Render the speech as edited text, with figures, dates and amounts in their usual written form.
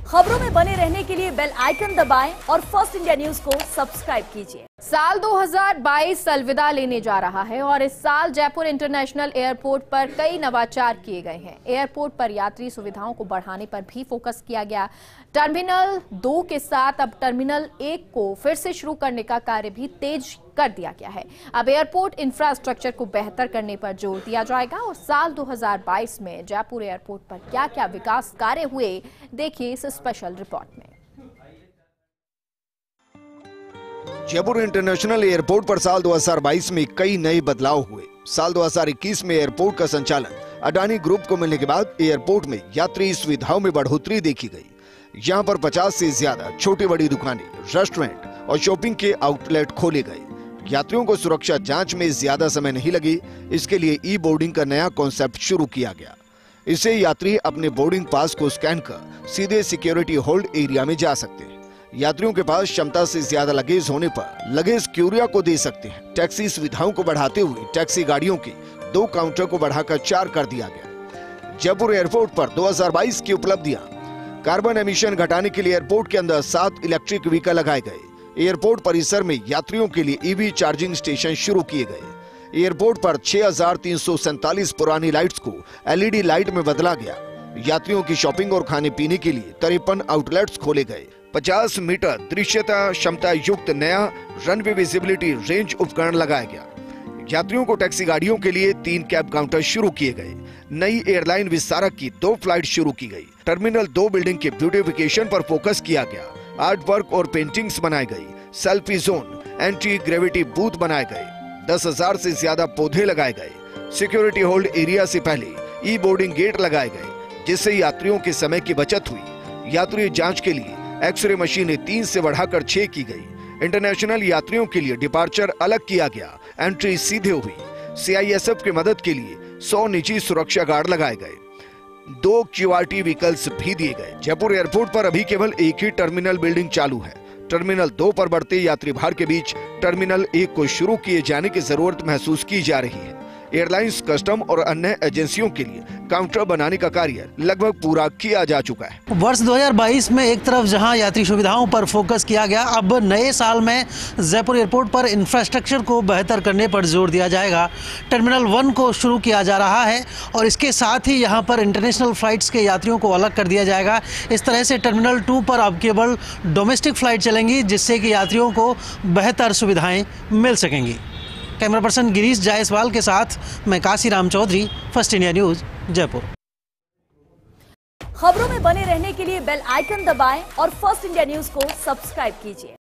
खबरों में बने रहने के लिए बेल आइकन दबाएं और फर्स्ट इंडिया न्यूज को सब्सक्राइब कीजिए। साल 2022 अलविदा लेने जा रहा है और इस साल जयपुर इंटरनेशनल एयरपोर्ट पर कई नवाचार किए गए हैं। एयरपोर्ट पर यात्री सुविधाओं को बढ़ाने पर भी फोकस किया गया। टर्मिनल 2 के साथ अब टर्मिनल 1 को फिर से शुरू करने का कार्य भी तेज कर दिया गया है। अब एयरपोर्ट इंफ्रास्ट्रक्चर को बेहतर करने पर जोर दिया जाएगा और साल 2022 में जयपुर एयरपोर्ट पर क्या-क्या विकास कार्य हुए, देखिए इस स्पेशल रिपोर्ट में। जयपुर इंटरनेशनल एयरपोर्ट पर साल 2022 में कई नए बदलाव हुए। साल 2021 में एयरपोर्ट का संचालन अडानी ग्रुप को मिलने के बाद एयरपोर्ट में यात्री सुविधाओं में बढ़ोतरी देखी गई। यहां पर 50 से ज्यादा छोटी बड़ी दुकानें, रेस्टोरेंट और शॉपिंग के आउटलेट खोले गए। यात्रियों को सुरक्षा जांच में ज्यादा समय नहीं लगी, इसके लिए ई बोर्डिंग का नया कॉन्सेप्ट शुरू किया गया। इससे यात्री अपने बोर्डिंग पास को स्कैन कर सीधे सिक्योरिटी होल्ड एरिया में जा सकते हैं। यात्रियों के पास क्षमता से ज्यादा लगेज होने पर लगेज क्यूरियर को दे सकते हैं। टैक्सी सुविधाओं को बढ़ाते हुए टैक्सी गाड़ियों के 2 काउंटर को बढ़ाकर 4 कर दिया गया। जयपुर एयरपोर्ट पर 2022 की उपलब्धियां: कार्बन एमिशन घटाने के लिए एयरपोर्ट के अंदर 7 इलेक्ट्रिक व्हीकल लगाए गए। एयरपोर्ट परिसर में यात्रियों के लिए ईवी चार्जिंग स्टेशन शुरू किए गए। एयरपोर्ट पर 6347 पुरानी लाइट्स को एलईडी लाइट में बदला गया। यात्रियों की शॉपिंग और खाने पीने के लिए 53 आउटलेट्स खोले गए। 50 मीटर दृश्यता क्षमता युक्त नया रनवे विजिबिलिटी रेंज उपकरण लगाया गया। यात्रियों को टैक्सी गाड़ियों के लिए 3 कैब काउंटर शुरू किए गए। नई एयरलाइन विस्तारक की 2 फ्लाइट शुरू की गई। टर्मिनल 2 बिल्डिंग के ब्यूटिफिकेशन पर फोकस किया गया। आर्ट वर्क और पेंटिंग्स बनाए गई। Selfie zone, anti gravity booth बनाए गए। 10,000 से ज्यादा पौधे लगाए गए। सिक्योरिटी होल्ड एरिया से पहले ई बोर्डिंग गेट लगाए गए, जिससे यात्रियों के समय की बचत हुई। यात्री जांच के लिए एक्सरे मशीनें 3 से बढ़ाकर 6 की गई। इंटरनेशनल यात्रियों के लिए डिपार्चर अलग किया गया, एंट्री सीधे हुई। सीआईएसएफ की मदद के लिए 100 निजी सुरक्षा गार्ड लगाए गए। 2 क्यूआरटी व्हीकल्स भी दिए गए। जयपुर एयरपोर्ट पर अभी केवल एक ही टर्मिनल बिल्डिंग चालू है। टर्मिनल 2 पर बढ़ते यात्री भार के बीच टर्मिनल 1 को शुरू किए जाने की जरूरत महसूस की जा रही है। एयरलाइंस, कस्टम और अन्य एजेंसियों के लिए काउंटर बनाने का कार्य लगभग पूरा किया जा चुका है। वर्ष 2022 में एक तरफ जहां यात्री सुविधाओं पर फोकस किया गया, अब नए साल में जयपुर एयरपोर्ट पर इंफ्रास्ट्रक्चर को बेहतर करने पर जोर दिया जाएगा। टर्मिनल 1 को शुरू किया जा रहा है और इसके साथ ही यहां पर इंटरनेशनल फ्लाइट्स के यात्रियों को अलग कर दिया जाएगा। इस तरह से टर्मिनल 2 पर अब केवल डोमेस्टिक फ्लाइट चलेंगी, जिससे कि यात्रियों को बेहतर सुविधाएं मिल सकेंगी। कैमरा पर्सन गिरीश जायसवाल के साथ मैं Kashiram Chaudhary, First India News, Jaipur. खबरों में बने रहने के लिए बेल आइकन दबाएं और फर्स्ट इंडिया न्यूज को सब्सक्राइब कीजिए।